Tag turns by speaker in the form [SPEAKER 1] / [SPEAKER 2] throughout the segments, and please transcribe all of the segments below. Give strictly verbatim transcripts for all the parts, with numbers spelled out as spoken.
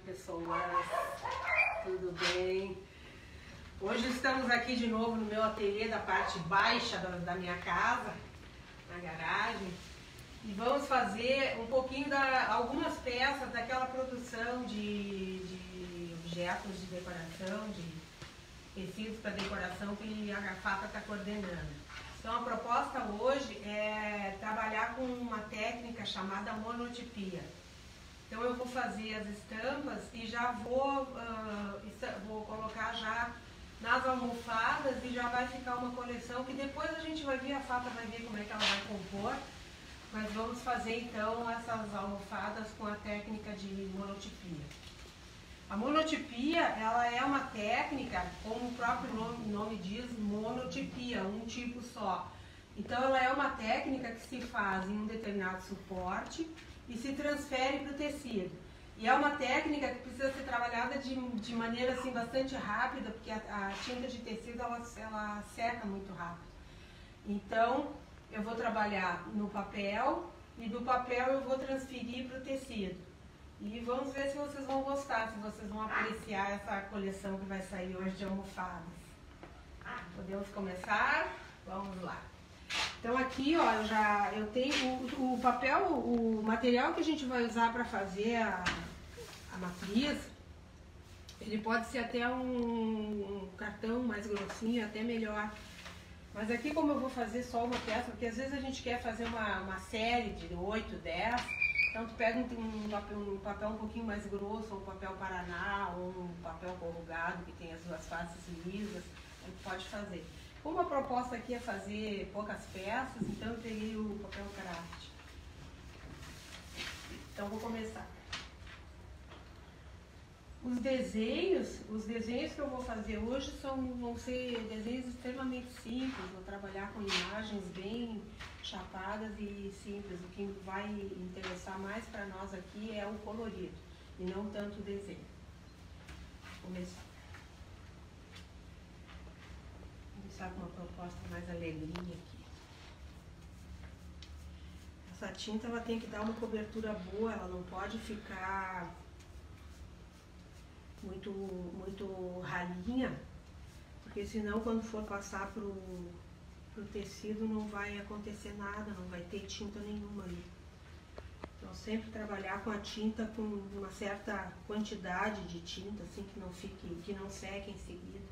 [SPEAKER 1] pessoas, tudo bem? Hoje estamos aqui de novo no meu ateliê da parte baixa da, da minha casa, na garagem, e vamos fazer um pouquinho da algumas peças daquela produção de, de objetos de decoração, de tecidos para decoração que a Gafata está coordenando. Então a proposta hoje é trabalhar com uma técnica chamada monotipia. Então eu vou fazer as estampas e já vou, uh, vou colocar já nas almofadas e já vai ficar uma coleção que depois a gente vai ver, a Fata vai ver como é que ela vai compor. Mas vamos fazer então essas almofadas com a técnica de monotipia. A monotipia, ela é uma técnica, como o próprio nome, nome diz, monotipia, um tipo só. Então ela é uma técnica que se faz em um determinado suporte e se transfere para o tecido. E é uma técnica que precisa ser trabalhada de, de maneira assim, bastante rápida, porque a, a tinta de tecido ela, ela seca muito rápido. Então eu vou trabalhar no papel e do papel eu vou transferir para o tecido. E vamos ver se vocês vão gostar, se vocês vão apreciar essa coleção que vai sair hoje de almofadas. Podemos começar? Vamos lá. Então aqui, ó, eu já eu tenho o, o papel, o material que a gente vai usar para fazer a, a matriz, ele pode ser até um, um cartão mais grossinho, até melhor. Mas aqui, como eu vou fazer só uma peça, porque às vezes a gente quer fazer uma, uma série de oito, dez, então tu pega um, um, papel, um papel um pouquinho mais grosso, ou um papel Paraná, ou um papel corrugado, que tem as duas faces lisas, a gente pode fazer. Como a proposta aqui é fazer poucas peças, então eu peguei o papel craft. Então vou começar. Os desenhos, os desenhos que eu vou fazer hoje são, vão ser desenhos extremamente simples, vou trabalhar com imagens bem chapadas e simples. O que vai interessar mais para nós aqui é o colorido e não tanto o desenho. Vou começar. Vou começar com uma proposta mais alegrinha aqui. Essa tinta ela tem que dar uma cobertura boa, ela não pode ficar muito, muito ralinha, porque senão quando for passar pro, pro tecido não vai acontecer nada, não vai ter tinta nenhuma ali. Então sempre trabalhar com a tinta com uma certa quantidade de tinta, assim, que não fique, que não seque em seguida.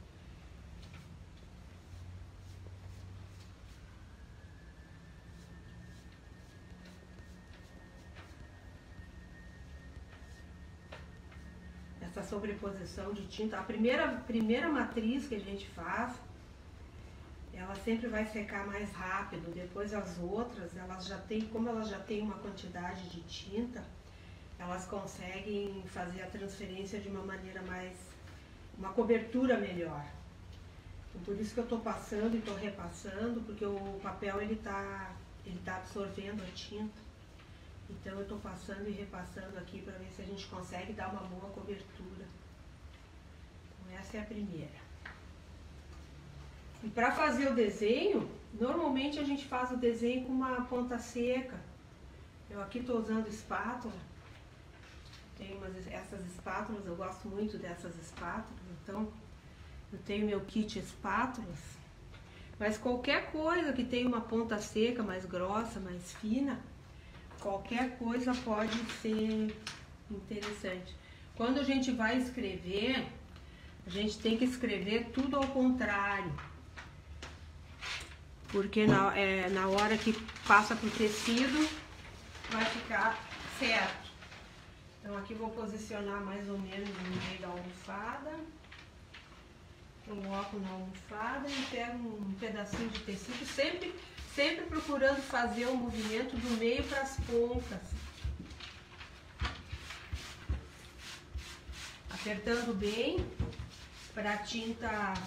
[SPEAKER 1] Essa sobreposição de tinta, a primeira, primeira matriz que a gente faz, ela sempre vai secar mais rápido, depois as outras, elas já têm, como elas já têm uma quantidade de tinta, elas conseguem fazer a transferência de uma maneira mais, uma cobertura melhor. Então, por isso que eu estou passando e estou repassando, porque o papel ele está ele tá absorvendo a tinta. Então eu estou passando e repassando aqui para ver se a gente consegue dar uma boa cobertura. Então essa é a primeira. E para fazer o desenho, normalmente a gente faz o desenho com uma ponta seca. Eu aqui estou usando espátula. Tenho umas, essas espátulas, eu gosto muito dessas espátulas. Então eu tenho meu kit espátulas. Mas qualquer coisa que tenha uma ponta seca, mais grossa, mais fina, qualquer coisa pode ser interessante. Quando a gente vai escrever, a gente tem que escrever tudo ao contrário. Porque na, é, na hora que passa para o tecido, vai ficar certo. Então aqui vou posicionar mais ou menos no meio da almofada. Coloco na almofada e pego um pedacinho de tecido, sempre... Sempre procurando fazer o movimento do meio para as pontas. Apertando bem para a tinta.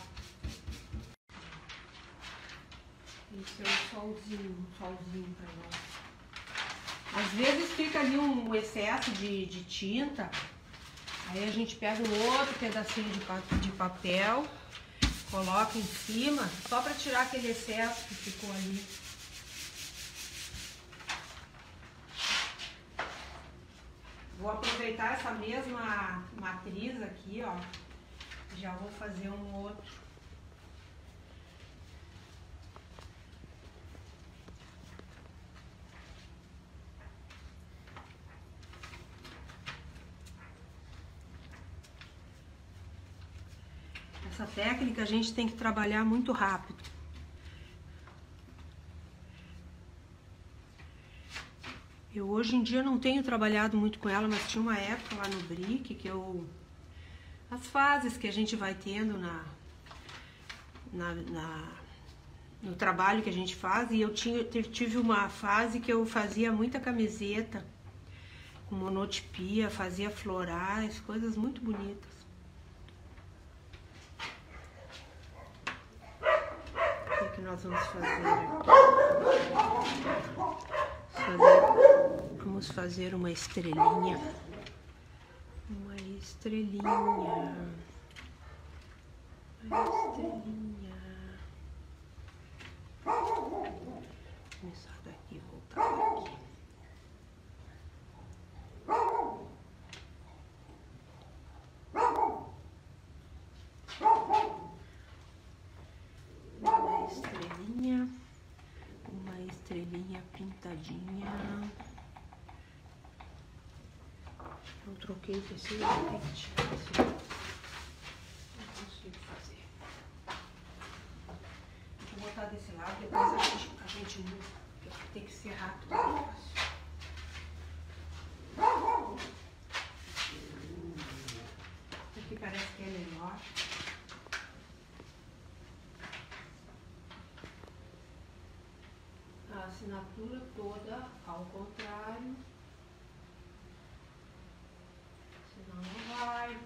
[SPEAKER 1] Isso é um solzinho, um solzinho para nós. Às vezes fica ali um excesso de, de tinta. Aí a gente pega um outro pedacinho de, de papel. Coloca em cima, só para tirar aquele excesso que ficou ali. vou aproveitar essa mesma matriz aqui, ó. Já vou fazer um outro. Essa técnica a gente tem que trabalhar muito rápido. Eu hoje em dia não tenho trabalhado muito com ela, mas tinha uma época lá no Brick que eu... As fases que a gente vai tendo na, na, na, no trabalho que a gente faz, e eu tinha, tive uma fase que eu fazia muita camiseta com monotipia, fazia florais, coisas muito bonitas. O que, que nós vamos fazer aqui? Fazer, vamos fazer uma estrelinha. Uma estrelinha. Uma estrelinha. Começar daqui, voltar daqui. Uma estrelinha. Uma estrelinha pintadinha. Eu troquei o tecido, eu tenho que tirar esse. Não consigo fazer. Vou botar desse lado, depois a gente, a gente muda, porque tem que ser rápido. Aqui parece que é menor. A assinatura toda ao contrário. Senão não vai.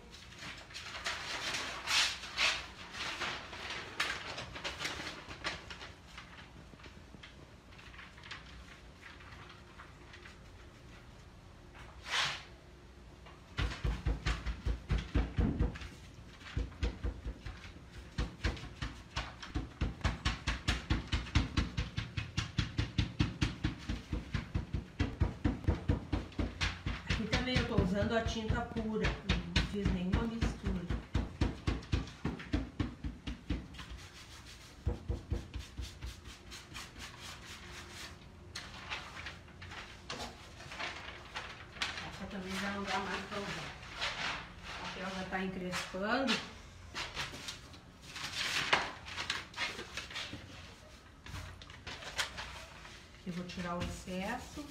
[SPEAKER 1] Aqui também eu tô usando a tinta pura, não fiz nenhuma mistura. Essa também já não dá mais pra usar. O papel já tá encrespando. Eu vou tirar o excesso.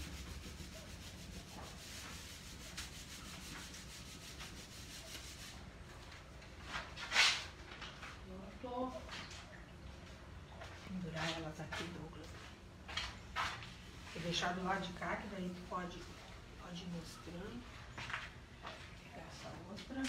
[SPEAKER 1] Pendurar elas aqui, Douglas. Vou deixar do lado de cá, que daí tu pode, pode ir mostrando. Vou pegar essa outra.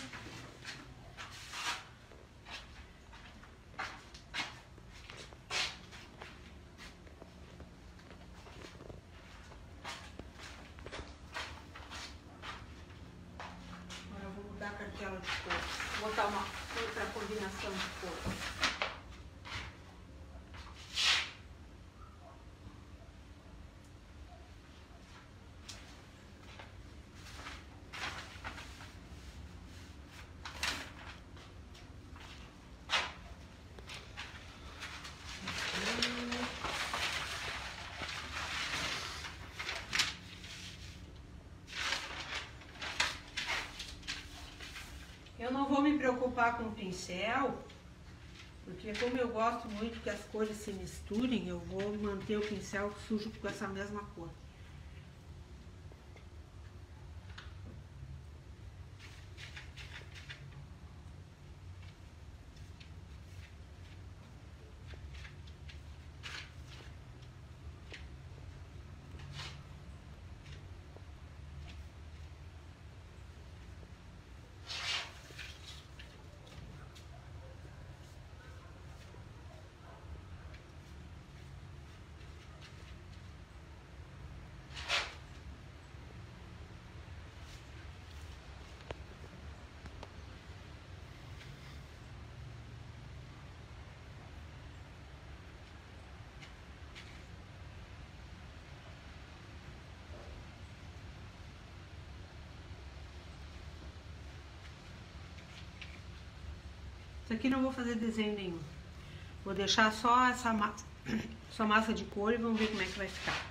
[SPEAKER 1] Agora eu vou mudar a cartela de cor. Vou botar uma outra combinação de cor. Eu não vou me preocupar com o pincel, porque como eu gosto muito que as cores se misturem, eu vou manter o pincel sujo com essa mesma cor. Isso aqui não vou fazer desenho nenhum. Vou deixar só essa massa, só massa de cor e vamos ver como é que vai ficar.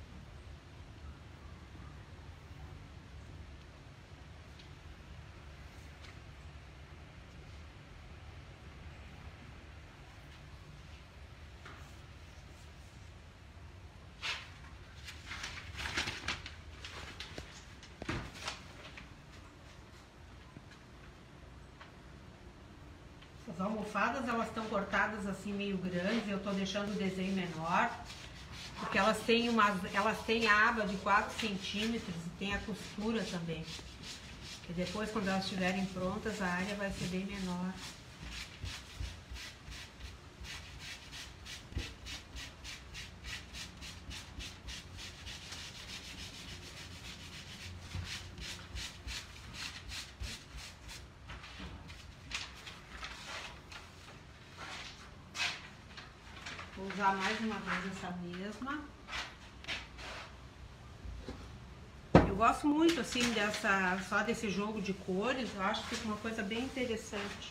[SPEAKER 1] As almofadas, elas estão cortadas assim meio grandes, eu tô deixando o desenho menor, porque elas têm umas, elas têm a aba de quatro centímetros e tem a costura também. E depois, quando elas estiverem prontas, a área vai ser bem menor. Vou usar mais uma vez essa mesma. Eu gosto muito assim dessa, só desse jogo de cores, eu acho que fica uma coisa bem interessante.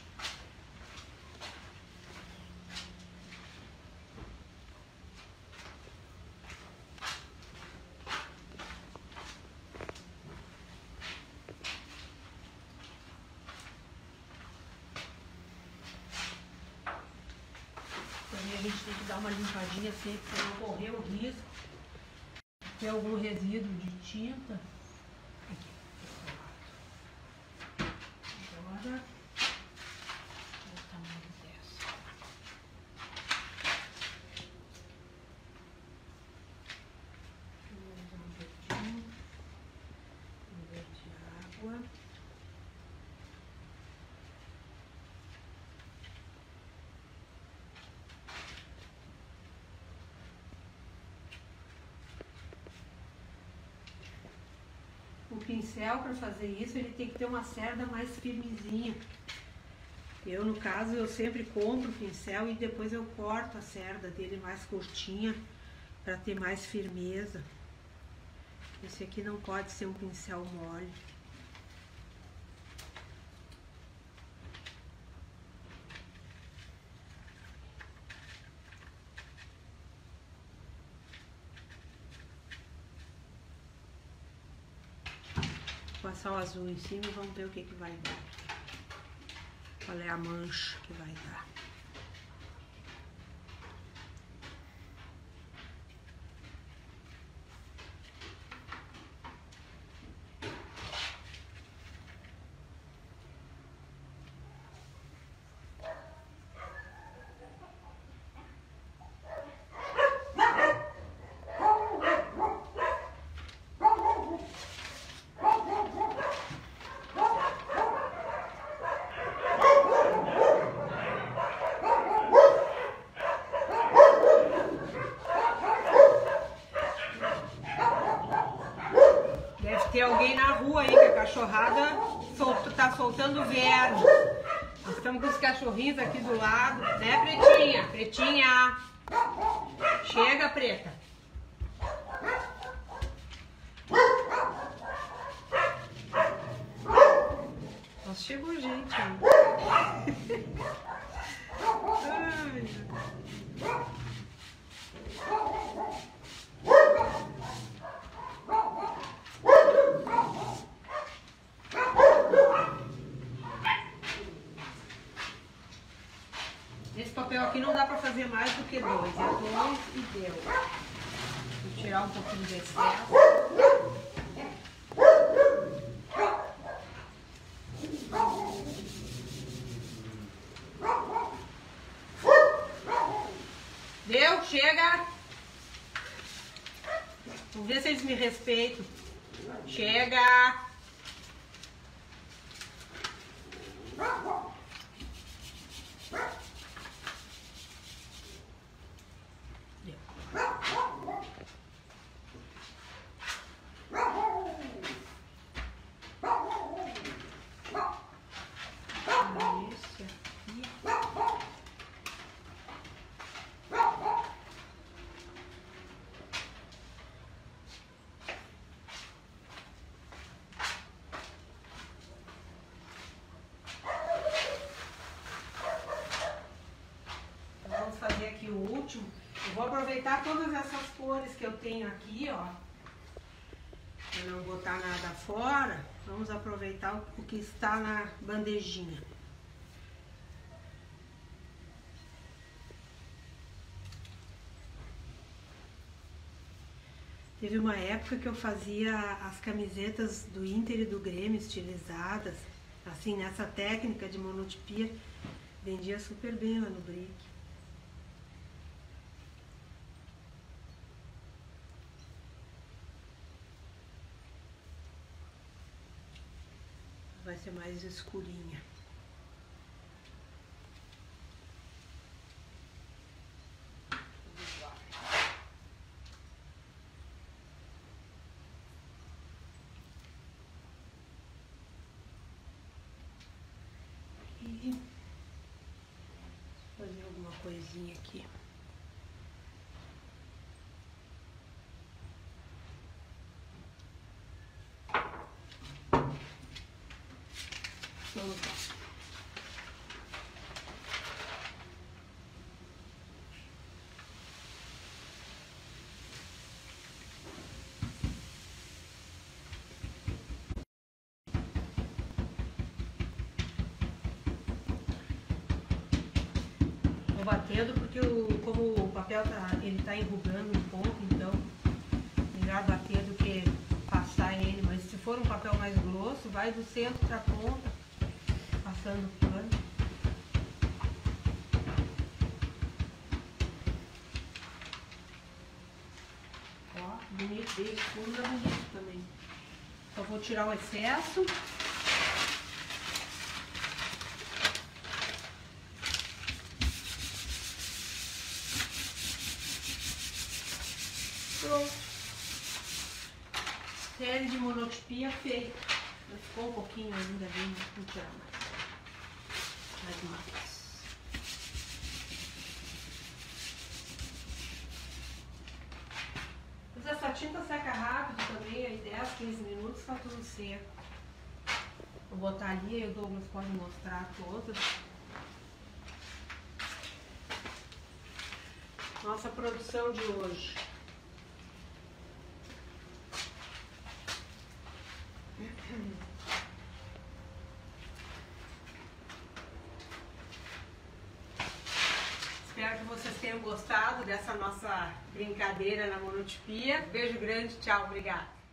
[SPEAKER 1] A gente tem que dar uma limpadinha sempre para não correr o risco de ter algum resíduo de tinta. Aqui, agora, o tamanho dessa. Vou usar um verdinho, um verde água. O pincel, para fazer isso, ele tem que ter uma cerda mais firmezinha. Eu, no caso, eu sempre compro o pincel e depois eu corto a cerda dele mais curtinha para ter mais firmeza. Esse aqui não pode ser um pincel mole. Vou passar o azul em cima e vamos ver o que que vai dar. Qual é a mancha que vai dar. Tem alguém na rua aí que a cachorrada solta, tá soltando verme. Nós estamos com os cachorrinhos aqui do lado, né, Pretinha? Pretinha! Chega, Preta! Nossa, chegou gente aí. Ai, esse papel aqui não dá pra fazer mais do que dois, é dois e deu. Vou tirar um pouquinho de excesso. Deu? Chega! Vamos ver se eles me respeitam. Chega! Eu vou aproveitar todas essas cores que eu tenho aqui, ó. Para não botar nada fora, vamos aproveitar o que está na bandejinha. Teve uma época que eu fazia as camisetas do Inter e do Grêmio estilizadas, assim, nessa técnica de monotipia, vendia super bem lá no Brick. Vai ser mais escurinha. E fazer alguma coisinha aqui. Vamos lá. Vou batendo porque o, como o papel tá, ele tá enrugando um pouco, então melhor bater do que passar ele, mas se for um papel mais grosso, vai do centro pra ponta, passando o pano. Ó, bonito, bem escuro, dá bonito também. Só vou tirar o excesso. Pronto. Série de monotipia feita. Ficou um pouquinho ainda bem, vou tirar mais. Mais uma vez. Mas essa tinta seca rápido também, aí dez, quinze minutos tá tudo seco. Vou botar ali e o Douglas pode mostrar todas. Nossa produção de hoje. Espero que vocês tenham gostado dessa nossa brincadeira na monotipia. Beijo grande, tchau, obrigada.